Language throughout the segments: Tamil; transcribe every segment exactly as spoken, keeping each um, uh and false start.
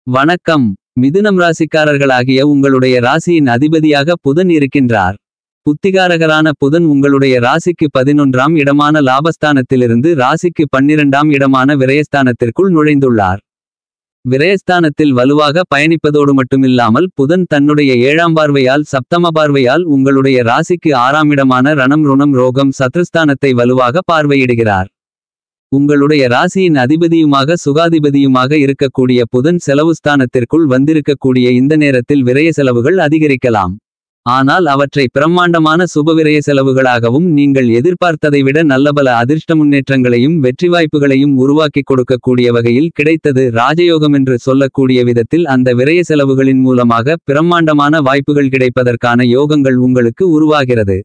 வணக்கம். மிதுனம் ராசிக்காரர்களாகிய உங்களுடைய ராசியின் அதிபதியாக புதன் இருக்கின்றார். புத்திகாரகரான புதன் உங்களுடைய ராசிக்கு பதினொன்றாம் இடமான லாபஸ்தானத்திலிருந்து ராசிக்கு பன்னிரண்டாம் இடமான விரயஸ்தானத்திற்குள் நுழைந்துள்ளார். விரயஸ்தானத்தில் வலுவாக பயணிப்பதோடு மட்டுமில்லாமல் புதன் தன்னுடைய ஏழாம் பார்வையால் சப்தம பார்வையால் உங்களுடைய ராசிக்கு ஆறாம் இடமான ரணம் ருணம் ரோகம் சத்ருஸ்தானத்தை வலுவாக பார்வையிடுகிறார். உங்களுடைய ராசியின் அதிபதியுமாக சுகாதிபதியுமாக இருக்கக்கூடிய புதன் செலவுஸ்தானத்திற்குள் வந்திருக்கக்கூடிய இந்த நேரத்தில் விரய செலவுகள் அதிகரிக்கலாம். ஆனால் அவற்றை பிரம்மாண்டமான சுபவிரய செலவுகளாகவும் நீங்கள் எதிர்பார்த்ததை விட நல்லபல அதிர்ஷ்ட முன்னேற்றங்களையும் வெற்றி வாய்ப்புகளையும் உருவாக்கிக் கொடுக்கக்கூடிய வகையில் கிடைத்தது ராஜயோகம் என்று சொல்லக்கூடிய விதத்தில் அந்த விரய செலவுகளின் மூலமாக பிரம்மாண்டமான வாய்ப்புகள் கிடைப்பதற்கான யோகங்கள் உங்களுக்கு உருவாகிறது.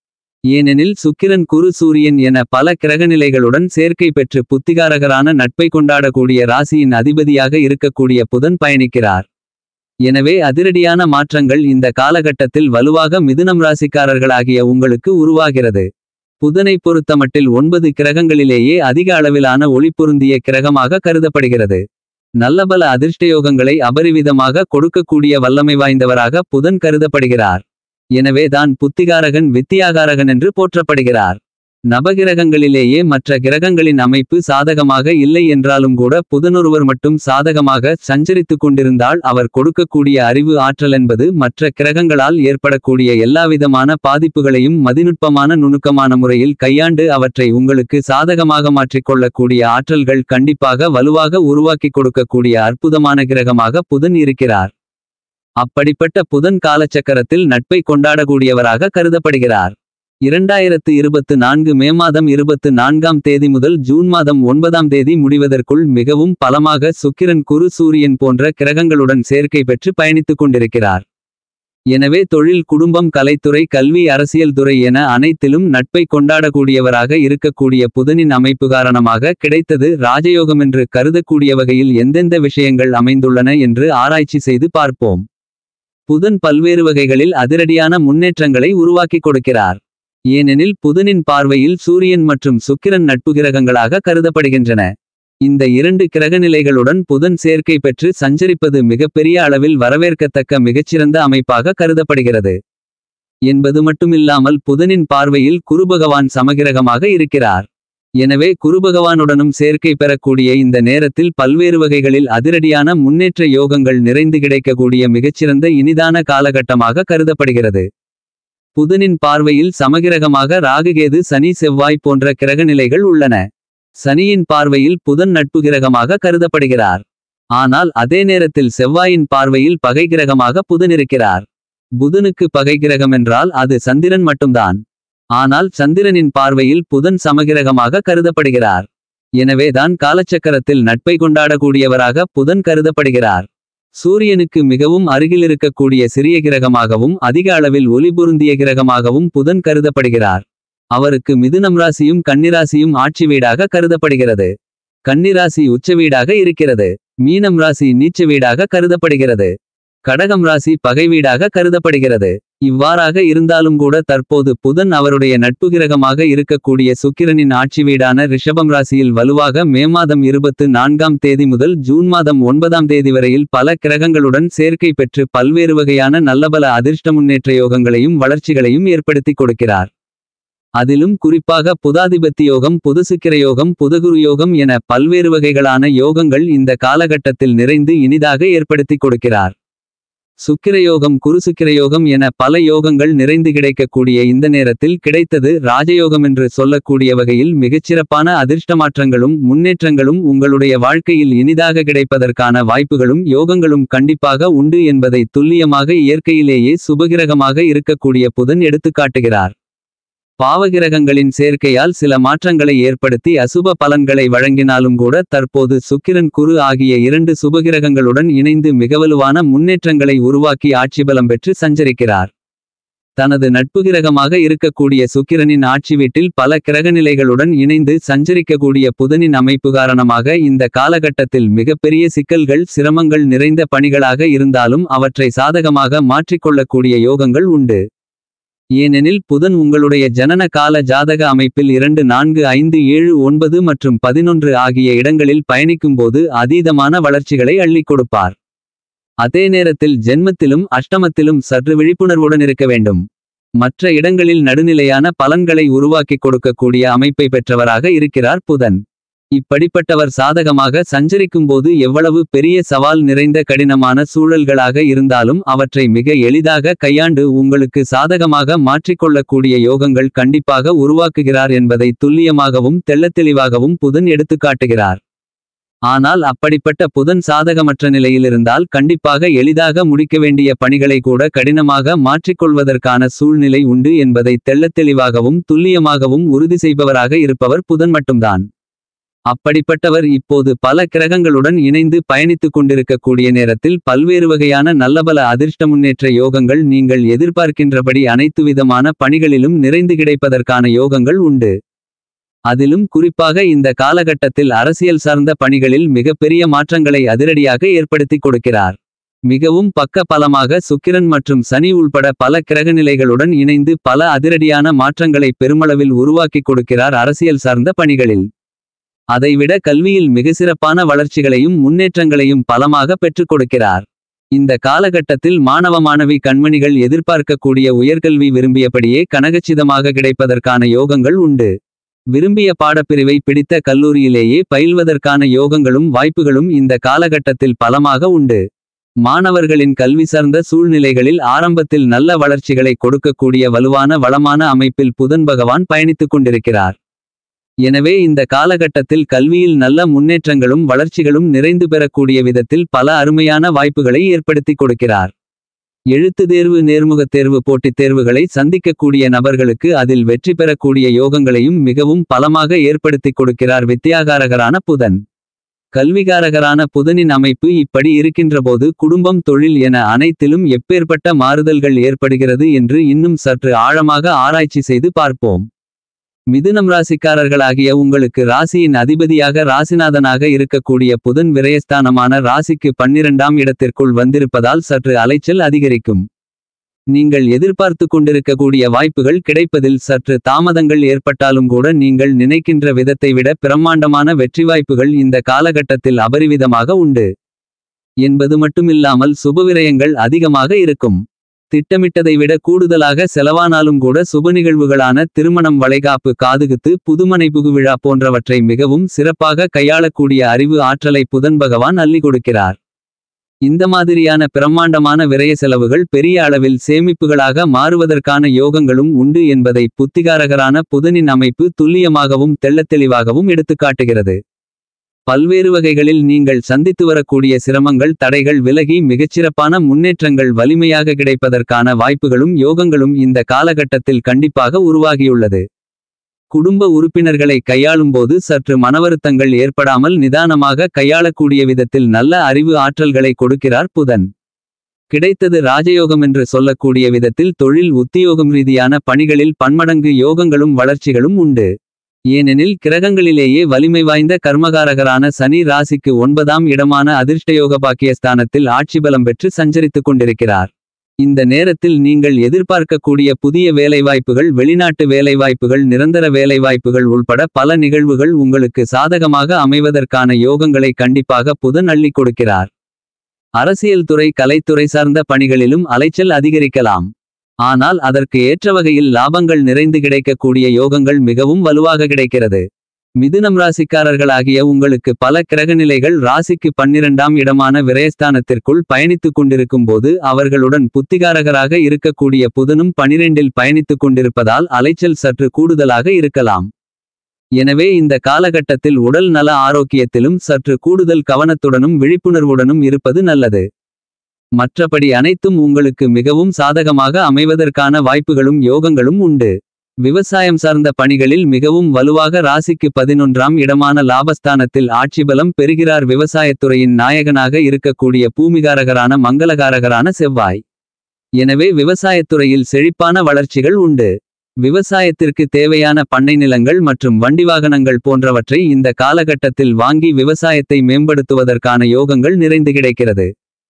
ஏனெனில் சுக்கிரன் குரு சூரியன் என பல கிரகநிலைகளுடன் சேர்க்கை பெற்று புத்திகாரகரான நட்பை கொண்டாடக்கூடிய ராசியின் அதிபதியாக இருக்கக்கூடிய புதன் பயணிக்கிறார். எனவே அதிரடியான மாற்றங்கள் இந்த காலகட்டத்தில் வலுவாக மிதுனம் ராசிக்காரர்களாகிய உங்களுக்கு உருவாகிறது. புதனை பொறுத்தமட்டில் ஒன்பது கிரகங்களிலேயே அதிக அளவிலான ஒளி பொருந்திய கிரகமாக கருதப்படுகிறது. நல்லபல அதிர்ஷ்டயோகங்களை அபரிவிதமாக கொடுக்கக்கூடிய வல்லமை வாய்ந்தவராக புதன் கருதப்படுகிறார். எனவே தான் புத்திகாரகன் வித்தியாகாரகன் என்று போற்றப்படுகிறார். நவகிரகங்களிலேயே மற்ற கிரகங்களின் அமைப்பு சாதகமாக இல்லை என்றாலும் கூட புதனொருவர் மட்டும் சாதகமாக சஞ்சரித்துக் கொண்டிருந்தால் அவர் கொடுக்கக்கூடிய அறிவு ஆற்றல் என்பது மற்ற கிரகங்களால் ஏற்படக்கூடிய எல்லாவிதமான பாதிப்புகளையும் மதிநுட்பமான நுணுக்கமான முறையில் கையாண்டு அவற்றை உங்களுக்கு சாதகமாக மாற்றிக்கொள்ளக்கூடிய ஆற்றல்கள் கண்டிப்பாக வலுவாக உருவாக்கி கொடுக்கக்கூடிய அற்புதமான கிரகமாக புதன் இருக்கிறார். அப்படிப்பட்ட புதன் காலச்சக்கரத்தில் நட்பை கொண்டாடக்கூடியவராக கருதப்படுகிறார். இரண்டாயிரத்து இருபத்து நான்கு மே மாதம் இருபத்து நான்காம் தேதி முதல் ஜூன் மாதம் ஒன்பதாம் தேதி முடிவதற்குள் மிகவும் பலமாக சுக்கிரன் குரு சூரியன் போன்ற கிரகங்களுடன் சேர்க்கை பெற்று பயணித்துக் கொண்டிருக்கிறார். எனவே தொழில் குடும்பம் கலைத்துறை கல்வி அரசியல் துறை என அனைத்திலும் நட்பை கொண்டாடக்கூடியவராக இருக்கக்கூடிய புதனின் அமைப்பு காரணமாக கிடைத்தது ராஜயோகமென்று கருதக்கூடிய வகையில் எந்தெந்த விஷயங்கள் அமைந்துள்ளன என்று ஆராய்ச்சி செய்து பார்ப்போம். புதன் பல்வேறு வகைகளில் அதிரடியான முன்னேற்றங்களை உருவாக்கிக் கொடுக்கிறார். ஏனெனில் புதனின் பார்வையில் சூரியன் மற்றும் சுக்கிரன் நட்பு கிரகங்களாக கருதப்படுகின்றன. இந்த இரண்டு கிரகநிலைகளுடன் புதன் சேர்க்கை பெற்று சஞ்சரிப்பது மிகப்பெரிய அளவில் வரவேற்கத்தக்க மிகச்சிறந்த அமைப்பாக கருதப்படுகிறது. என்பது மட்டுமில்லாமல் புதனின் பார்வையில் குருபகவான் சமகிரகமாக இருக்கிறார். எனவே குருபகவானுடனும் சேர்க்கை பெறக்கூடிய இந்த நேரத்தில் பல்வேறு வகைகளில் அதிரடியான முன்னேற்ற யோகங்கள் நிறைந்து கிடைக்கக்கூடிய மிகச்சிறந்த இனிதான காலகட்டமாக கருதப்படுகிறது. புதனின் பார்வையில் சமகிரகமாக ராகுகேது சனி செவ்வாய் போன்ற கிரகநிலைகள் உள்ளன. சனியின் பார்வையில் புதன் நட்பு கிரகமாக கருதப்படுகிறார். ஆனால் அதே நேரத்தில் செவ்வாயின் பார்வையில் பகை கிரகமாக புதன் இருக்கிறார். புதனுக்கு பகை கிரகமென்றால் அது சந்திரன் மட்டும்தான். ஆனால் சந்திரனின் பார்வையில் புதன் சமகிரகமாக கருதப்படுகிறார். எனவேதான் காலச்சக்கரத்தில் நட்பை கொண்டாடக்கூடியவராக புதன் கருதப்படுகிறார். சூரியனுக்கு மிகவும் அருகிலிருக்கக்கூடிய சிறிய கிரகமாகவும் அதிக அளவில் ஒளி பொருந்திய கிரகமாகவும் புதன் கருதப்படுகிறார். அவருக்கு மிதுனம் ராசியும் கன்னிராசியும் ஆட்சி வீடாக கருதப்படுகிறது. கன்னிராசி உச்ச வீடாக இருக்கிறது. மீனம் ராசி நீச்ச வீடாக கருதப்படுகிறது. கடகம் ராசி பகை வீடாக கருதப்படுகிறது. இவ்வாறாக இருந்தாலும் கூட தற்போது புதன் அவருடைய நட்பு கிரகமாக இருக்கக்கூடிய சுக்கிரனின் ஆட்சி வீடான ரிஷபம் ராசியில் வலுவாக மே மாதம் இருபத்து நான்காம் தேதி முதல் ஜூன் மாதம் ஒன்பதாம் தேதி வரையில் பல கிரகங்களுடன் சேர்க்கை பெற்று பல்வேறு வகையான நல்லபல அதிர்ஷ்ட முன்னேற்ற யோகங்களையும் வளர்ச்சிகளையும் ஏற்படுத்தி கொடுக்கிறார். அதிலும் குறிப்பாக புதாதிபத்தி யோகம் புதுசுக்கிர யோகம் புதகுரு யோகம் என பல்வேறு வகைகளான யோகங்கள் இந்த காலகட்டத்தில் நிறைந்து இனிதாக ஏற்படுத்தி கொடுக்கிறார். சுக்கிரயோகம் குருசுக்கிரயோகம் என பல யோகங்கள் நிறைந்து கிடைக்கக்கூடிய இந்த நேரத்தில் கிடைத்தது ராஜயோகம் என்று சொல்லக்கூடிய வகையில் மிகச்சிறப்பான அதிர்ஷ்டமாற்றங்களும் முன்னேற்றங்களும் உங்களுடைய வாழ்க்கையில் இனிதாக கிடைப்பதற்கான வாய்ப்புகளும் யோகங்களும் கண்டிப்பாக உண்டு என்பதை துல்லியமாக இயற்கையிலேயே சுபகிரகமாக இருக்கக்கூடிய புதன் எடுத்துக்காட்டுகிறார். பாவகிரகங்களின் சேர்க்கையால் சில மாற்றங்களை ஏற்படுத்தி அசுப பலன்களை வழங்கினாலும் கூட தற்போது சுக்கிரன் குரு ஆகிய இரண்டு சுபகிரகங்களுடன் இணைந்து மிகவலுவான முன்னேற்றங்களை உருவாக்கி ஆட்சிபலம் பெற்று சஞ்சரிக்கிறார். தனது நட்பு கிரகமாக இருக்கக்கூடிய சுக்கிரனின் ஆட்சி வீட்டில் பல கிரகநிலைகளுடன் இணைந்து சஞ்சரிக்கக்கூடிய புதனின் அமைப்பு காரணமாக இந்த காலகட்டத்தில் மிகப்பெரிய சிக்கல்கள் சிரமங்கள் நிறைந்த பணிகளாக இருந்தாலும் அவற்றை சாதகமாக மாற்றிக்கொள்ளக்கூடிய யோகங்கள் உண்டு. ஏனெனில் புதன் உங்களுடைய ஜனன கால ஜாதக அமைப்பில் இரண்டு நான்கு ஐந்து ஏழு ஒன்பது மற்றும் பதினொன்று ஆகிய இடங்களில் பயணிக்கும்போது அதீதமான வளர்ச்சிகளை அள்ளிக் கொடுப்பார். அதே நேரத்தில் ஜென்மத்திலும் அஷ்டமத்திலும் சற்று விழிப்புணர்வுடன் இருக்க வேண்டும். மற்ற இடங்களில் நடுநிலையான பலன்களை உருவாக்கிக் கொடுக்கக்கூடிய அமைப்பை பெற்றவராக இருக்கிறார் புதன். இப்படிப்பட்டவர் சாதகமாக சஞ்சரிக்கும்போது எவ்வளவு பெரிய சவால் நிறைந்த கடினமான சூழல்களாக இருந்தாலும் அவற்றை மிக எளிதாக கையாண்டு உங்களுக்கு சாதகமாக மாற்றிக்கொள்ளக்கூடிய யோகங்கள் கண்டிப்பாக உருவாக்குகிறார் என்பதை துல்லியமாகவும் தெள்ளத்தெளிவாகவும் புதன் எடுத்துக்காட்டுகிறார். ஆனால் அப்படிப்பட்ட புதன் சாதகமற்ற நிலையில் இருந்தால் கண்டிப்பாக எளிதாக முடிக்க வேண்டிய பணிகளை கூட கடினமாக மாற்றிக்கொள்வதற்கான சூழ்நிலை உண்டு என்பதை தெள்ளத்தெளிவாகவும் துல்லியமாகவும் உறுதி செய்பவராக இருப்பவர் புதன் மட்டும்தான். அப்படிப்பட்டவர் இப்போது பல கிரகங்களுடன் இணைந்து பயணித்துக் கொண்டிருக்கக்கூடிய நேரத்தில் பல்வேறு வகையான நல்லபல அதிர்ஷ்ட முன்னேற்ற யோகங்கள் நீங்கள் எதிர்பார்க்கின்றபடி அனைத்து விதமான பணிகளிலும் நிறைந்து கிடைப்பதற்கான யோகங்கள் உண்டு. அதிலும் குறிப்பாக இந்த காலகட்டத்தில் அரசியல் சார்ந்த பணிகளில் மிகப்பெரிய மாற்றங்களை அதிரடியாக ஏற்படுத்தி கொடுக்கிறார். மிகவும் பக்க பலமாக சுக்கிரன் மற்றும் சனி உள்பட பல கிரகநிலைகளுடன் இணைந்து பல அதிரடியான மாற்றங்களை பெருமளவில் உருவாக்கி கொடுக்கிறார் அரசியல் சார்ந்த பணிகளில். அதைவிட கல்வியில் மிகச்சிறப்பான வளர்ச்சிகளையும் முன்னேற்றங்களையும் பலமாக பெற்றுக் கொடுக்கிறார். இந்த காலகட்டத்தில் மாணவ மாணவி கண்மணிகள் எதிர்பார்க்கக்கூடிய உயர்கல்வி விரும்பியபடியே கனகச்சிதமாக கிடைப்பதற்கான யோகங்கள் உண்டு. விரும்பிய பாடப்பிரிவை பிடித்த கல்லூரியிலேயே பயில்வதற்கான யோகங்களும் வாய்ப்புகளும் இந்த காலகட்டத்தில் பலமாக உண்டு. மாணவர்களின் கல்வி சார்ந்த சூழ்நிலைகளில் ஆரம்பத்தில் நல்ல வளர்ச்சிகளை கொடுக்கக்கூடிய வலுவான வளமான அமைப்பில் புதன் பகவான் பயணித்துக் கொண்டிருக்கிறார். எனவே இந்த காலகட்டத்தில் கல்வியில் நல்ல முன்னேற்றங்களும் வளர்ச்சிகளும் நிறைந்து பெறக்கூடிய விதத்தில் பல அருமையான வாய்ப்புகளை ஏற்படுத்தி கொடுக்கிறார். எழுத்து தேர்வு நேர்முகத் தேர்வு போட்டித் தேர்வுகளை சந்திக்கக்கூடிய நபர்களுக்கு அதில் வெற்றி பெறக்கூடிய யோகங்களையும் மிகவும் பலமாக ஏற்படுத்தி கொடுக்கிறார் வித்யாகாரகரான புதன். கல்விகாரகரான புதனின் அமைப்பு இப்படி இருக்கின்றபோது குடும்பம் தொழில் என அனைத்திலும் எப்பேற்பட்ட மாறுதல்கள் ஏற்படுகிறது என்று இன்னும் சற்று ஆழமாக ஆராய்ச்சி செய்து பார்ப்போம். மிதுனம் ராசிக்காரர்களாகிய உங்களுக்கு ராசியின் அதிபதியாக ராசிநாதனாக இருக்கக்கூடிய புதன் விரயஸ்தானமான ராசிக்கு பன்னிரண்டாம் இடத்திற்குள் வந்திருப்பதால் சற்று அலைச்சல் அதிகரிக்கும். நீங்கள் எதிர்பார்த்து கொண்டிருக்கக்கூடிய வாய்ப்புகள் கிடைப்பதில் சற்று தாமதங்கள் ஏற்பட்டாலும் கூட நீங்கள் நினைக்கின்ற விதத்தை விட பிரம்மாண்டமான வெற்றி வாய்ப்புகள் இந்த காலகட்டத்தில் அபரிவிதமாக உண்டு என்பது மட்டுமில்லாமல் சுபவிரயங்கள் அதிகமாக இருக்கும். திட்டமிட்டதை விட கூடுதலாக செலவானாலும் கூட சுப நிகழ்வுகளான திருமணம் வளைகாப்பு காதுகுத்து புதுமனை புகுவிழா போன்றவற்றை மிகவும் சிறப்பாக கையாளக்கூடிய அறிவு ஆற்றலை புதன் பகவான் அள்ளி கொடுக்கிறார். இந்த மாதிரியான பிரம்மாண்டமான விரய செலவுகள் பெரிய அளவில் சேமிப்புகளாக மாறுவதற்கான யோகங்களும் உண்டு என்பதை புத்திகாரகரான புதனின் அமைப்பு துல்லியமாகவும் தெள்ளத்தெளிவாகவும் எடுத்துக்காட்டுகிறது. பல்வேறு வகைகளில் நீங்கள் சந்தித்து வரக்கூடிய சிரமங்கள் தடைகள் விலகி மிகச்சிறப்பான முன்னேற்றங்கள் வலிமையாக கிடைப்பதற்கான வாய்ப்புகளும் யோகங்களும் இந்த காலகட்டத்தில் கண்டிப்பாக உருவாகியுள்ளது. குடும்ப உறுப்பினர்களை கையாளும்போது சற்று மனவருத்தங்கள் ஏற்படாமல் நிதானமாக கையாளக்கூடிய விதத்தில் நல்ல அறிவு ஆற்றல்களை கொடுக்கிறார் புதன். கிடைத்தது ராஜயோகம் என்று சொல்லக்கூடிய விதத்தில் தொழில் உத்தியோகம் ரீதியான பணிகளில் பன்மடங்கு யோகங்களும் வளர்ச்சிகளும் உண்டு. ஏனெனில் கிரகங்களிலேயே வலிமை வாய்ந்த கர்மகாரகரான சனி ராசிக்கு ஒன்பதாம் இடமான அதிர்ஷ்டயோக பாக்கியஸ்தானத்தில் ஆட்சி பலம் பெற்று சஞ்சரித்துக் கொண்டிருக்கிறார். இந்த நேரத்தில் நீங்கள் எதிர்பார்க்கக்கூடிய புதிய வேலைவாய்ப்புகள் வெளிநாட்டு வேலைவாய்ப்புகள் நிரந்தர வேலைவாய்ப்புகள் உள்பட பல நிகழ்வுகள் உங்களுக்கு சாதகமாக அமைவதற்கான யோகங்களை கண்டிப்பாக புதன் அள்ளி கொடுக்கிறார். அரசியல் துறை கலைத்துறை சார்ந்த பணிகளிலும் அலைச்சல் அதிகரிக்கலாம். ஆனால் அதற்கு ஏற்ற வகையில் லாபங்கள் நிறைந்து கிடைக்கக்கூடிய யோகங்கள் மிகவும் வலுவாக கிடைக்கிறது. மிதுனம் ராசிக்காரர்களாகிய உங்களுக்கு பல கிரகநிலைகள் ராசிக்கு பன்னிரண்டாம் இடமான விரயஸ்தானத்திற்குள் பயணித்துக் கொண்டிருக்கும் போது அவர்களுடன் புத்திகாரகராக இருக்கக்கூடிய புதனும் பனிரெண்டில் பயணித்துக் கொண்டிருப்பதால் அலைச்சல் சற்று கூடுதலாக இருக்கலாம். எனவே இந்த காலகட்டத்தில் உடல் நல ஆரோக்கியத்திலும் சற்று கூடுதல் கவனத்துடனும் விழிப்புணர்வுடனும் இருப்பது நல்லது. மற்றபடி அனைத்தும் உங்களுக்கு மிகவும் சாதகமாக அமைவதற்கான வாய்ப்புகளும் யோகங்களும் உண்டு. விவசாயம் சார்ந்த பணிகளில் மிகவும் வலுவாக ராசிக்கு பதினொன்றாம் இடமான லாபஸ்தானத்தில் ஆட்சிபலம் பெறுகிறார் விவசாயத்துறையின் நாயகனாக இருக்கக்கூடிய பூமிகாரகரான மங்களகாரகரான செவ்வாய். எனவே விவசாயத்துறையில் செழிப்பான வளர்ச்சிகள் உண்டு. விவசாயத்திற்கு தேவையான பண்ணை நிலங்கள் மற்றும் வண்டி வாகனங்கள் போன்றவற்றை இந்த காலகட்டத்தில் வாங்கி விவசாயத்தை மேம்படுத்துவதற்கான யோகங்கள் நிறைந்து கிடைக்கிறது.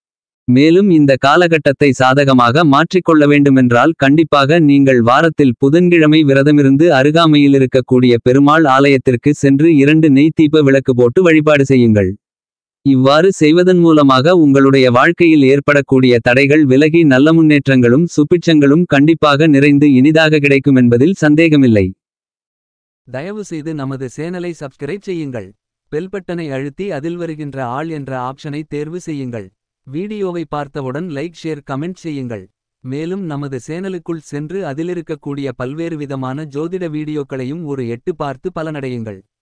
மேலும் இந்த காலகட்டத்தை சாதகமாக மாற்றிக்கொள்ள வேண்டுமென்றால் கண்டிப்பாக நீங்கள் வாரத்தில் புதன்கிழமை விரதமிருந்து அருகாமையில் இருக்கக்கூடிய பெருமாள் ஆலயத்திற்கு சென்று இரண்டு நெய் தீப விளக்கு போட்டு வழிபாடு செய்யுங்கள். இவ்வாறு செய்வதன் மூலமாக உங்களுடைய வாழ்க்கையில் ஏற்படக்கூடிய தடைகள் விலகி நல்ல முன்னேற்றங்களும் சுபிட்சங்களும் கண்டிப்பாக நிறைந்து இனிதாக கிடைக்கும் என்பதில் சந்தேகமில்லை. தயவு செய்து நமது சேனலை சப்ஸ்கிரைப் செய்யுங்கள். பெல் பட்டனை அழுத்தி அதில் வருகின்ற ஆல் என்ற ஆப்ஷனை தேர்வு செய்யுங்கள். வீடியோவை பார்த்தவுடன் லைக் ஷேர் கமெண்ட் செய்யுங்கள். மேலும் நமது சேனலுக்குள் சென்று அதிலிருக்கக்கூடிய பல்வேறு விதமான ஜோதிட வீடியோக்களையும் ஒரு எட்டு பார்த்து பலனடையுங்கள்.